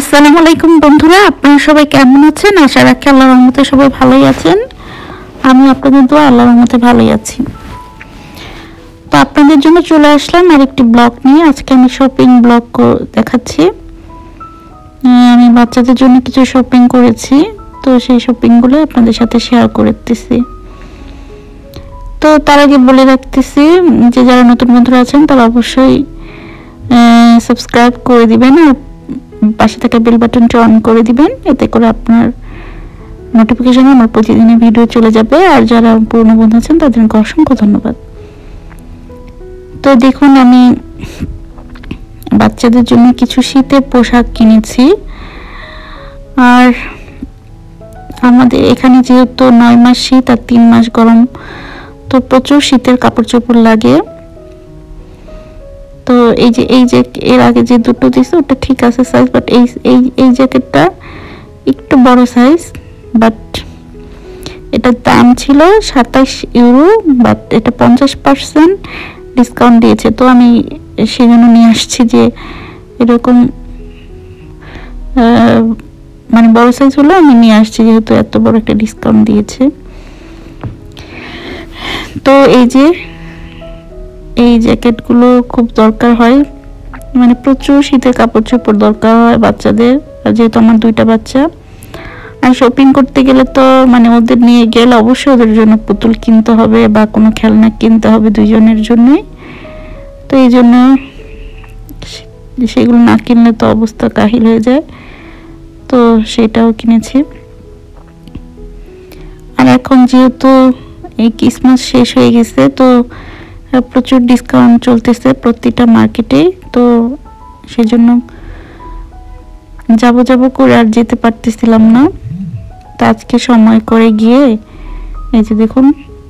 আসসালামু আলাইকুম বন্ধুরা, আপনারা সবাই কেমন আছেন? আশা রাখি আল্লাহর রহমতে সবাই ভালোই আছেন। আমি আপনাদের দোয়া আল্লাহর রহমতে ভালোই আছি। তো আপনাদের জন্য চলে আসলাম আরেকটি ব্লগ নিয়ে। আজকে আমি শপিং ব্লগ দেখাচ্ছি। আমি বাচ্চাদের জন্য কিছু শপিং করেছি, তো সেই শপিংগুলো আপনাদের সাথে শেয়ার করতেছি। তো তার আগে বলে রাখতেছি যে যারা নতুন বন্ধুরা আছেন তারা অবশ্যই সাবস্ক্রাইব করে দিবেন আর পাশে থাকা বেল বাটনটি অন করে দিবেন, এতে করে আপনার নোটিফিকেশনে আমার প্রতিদিনের ভিডিও চলে যাবে। আর যারা পুরনো বন্ধু আছেন তাদেরকে অসংখ্য ধন্যবাদ। তো দেখুন, আমি বাচ্চাদের জন্য কিছু শীতের পোশাক কিনেছি। আর আমাদের এখানে যেহেতু 9 মাস শীত আর 3 মাস গরম, তো প্রচুর শীতের কাপড় চোপড় লাগে। তো এই যে এর আগে যে দুটো দিছে ওটা ঠিক আছে সাইজ, বাট এই জ্যাকেটটা একটু বড় সাইজ, বাট এটার দাম ছিল 27 ইউরো, বাট এটা 50% ডিসকাউন্ট দিয়েছে। তো আমি সেজন্য নিয়ে আসছি যে এরকম মানে বড় সাইজ হলো আমি নিয়ে আসছি, যেহেতু এত বড় একটা ডিসকাউন্ট দিয়েছে। তো এই জ্যাকেটগুলো খুব দরকার হয়, মানে প্রচুর শীতের কাপড় চোপড় দরকার হয় বাচ্চাদের, যেহেতু আমার 2টা বাচ্চা। আর শপিং করতে গেলে তো মানে ওদের নিয়ে গেলে অবশ্যই ওদের জন্য পুতুল কিনতে হবে বা কোনো খেলনা কিনতে হবে, দুইজনের জন্যই। তো এই জন্য সেগুলো না কিনলে তো অবস্থা কাহিল হয়ে যায়, তো সেটাও কিনেছি। আর এখন যেহেতু এই ক্রিসমাস শেষ হয়ে গেছে, তো প্রচুর ডিসকাউন্ট চলতেছে প্রতিটা মার্কেটে, তো সেজন্য যাব করে আর যেতে পারতেছিলাম না। তো আজকে সময় করে গিয়ে এই যে দেখুন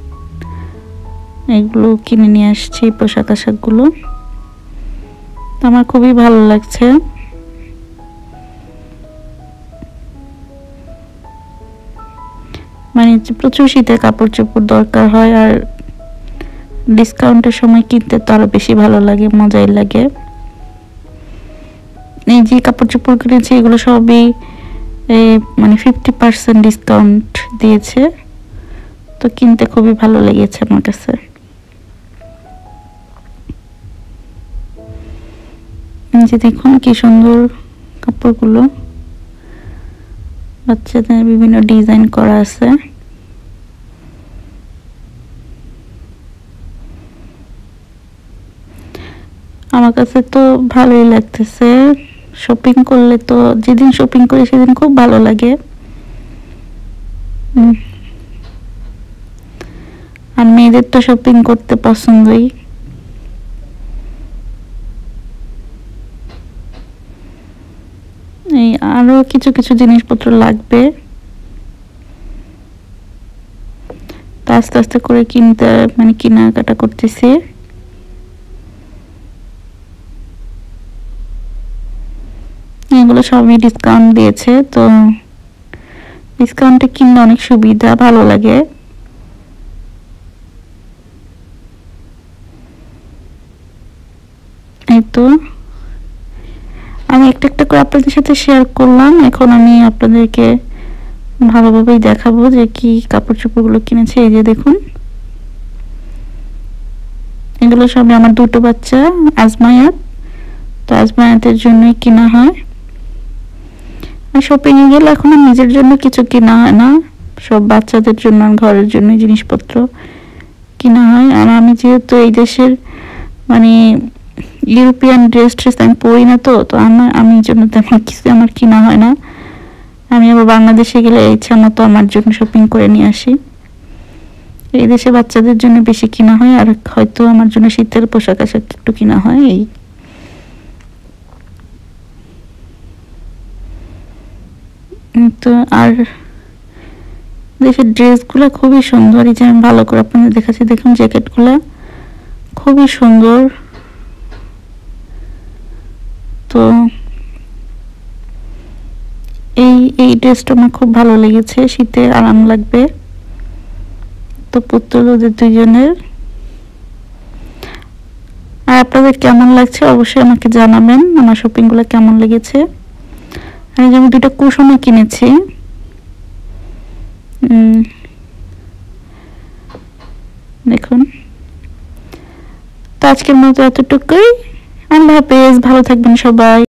এগুলো কিনে নিয়ে আসছি, পোশাক আশাকগুলো। তো আমার খুবই ভালো লাগছে। মানে প্রচুর শীতের কাপড় চোপড় দরকার হয়, আর ডিসকাউন্টের সময় কিনতে তো আরো বেশি ভালো লাগে, মজাই লাগে। এই যে কাপড় চোপড় কিনেছি এগুলো সবই মানে 50% ডিসকাউন্ট দিয়েছে, তো কিনতে খুবই ভালো লেগেছে আমার কাছে। এই যে দেখুন কি সুন্দর কাপড়গুলো, বাচ্চাদের বিভিন্ন ডিজাইন করা আছে। আমার কাছে তো ভালোই লাগতেছে। শপিং করলে তো যেদিন শপিং করি সেদিন খুব ভালো লাগে। আর মেয়েদের তো শপিং করতে পছন্দই। এই আরো কিছু কিছু জিনিসপত্র লাগবে, আস্তে আস্তে করে কিনতে মানে কেনাকাটা করতেছি। এগুলো সবই ডিসকাউন্ট দিয়েছে, তো ডিসকাউন্টে কিনলে অনেক সুবিধা, ভালো লাগে। এই তো আমি একটা একটা করে আপনাদের সাথে শেয়ার করলাম। এখন আমি আপনাদেরকে ভালোভাবেই দেখাবো যে কি কাপড় চোপড়গুলো কিনেছে। এই যে দেখুন এগুলো সবই আমার 2টো বাচ্চা আজমায়াত, তো আজমায়াতের জন্যই কিনা হয়। আর শপিং এ গেলে এখন নিজের জন্য কিছু কিনা হয় না, সব বাচ্চাদের জন্য ঘরের জন্য জিনিসপত্র কিনা হয়। আর আমি যেহেতু এই দেশের মানে ইউরোপিয়ান ড্রেস আমি পরি না, তো আমি জন্য তেমন কিছু আমার কিনা হয় না। আমি আবার বাংলাদেশে গেলে ইচ্ছা মতো আমার জন্য শপিং করে নিয়ে আসি। এই দেশে বাচ্চাদের জন্য বেশি কিনা হয়, আর হয়তো আমার জন্য শীতের পোশাক আশাক একটু কিনা হয়। এই তো আর দেশের ড্রেসগুলো খুবই সুন্দর। এই যে আমি ভালো করে আপনাদের দেখাচ্ছি, দেখুন জ্যাকেটগুলা খুবই সুন্দর। তো এই ড্রেসটা আমার খুব ভালো লেগেছে, শীতে আরাম লাগবে। তো পুতুল ওদের দুজনের। আর আপনাদের কেমন লাগছে অবশ্যই আমাকে জানাবেন, আমার শপিংগুলো কেমন লেগেছে। আর আমি দুটো কুশনও কিনেছি। দেখুন, তো আজকের মতো এতটুকুই। আল্লাহ হাফেজ, ভালো থাকবেন সবাই।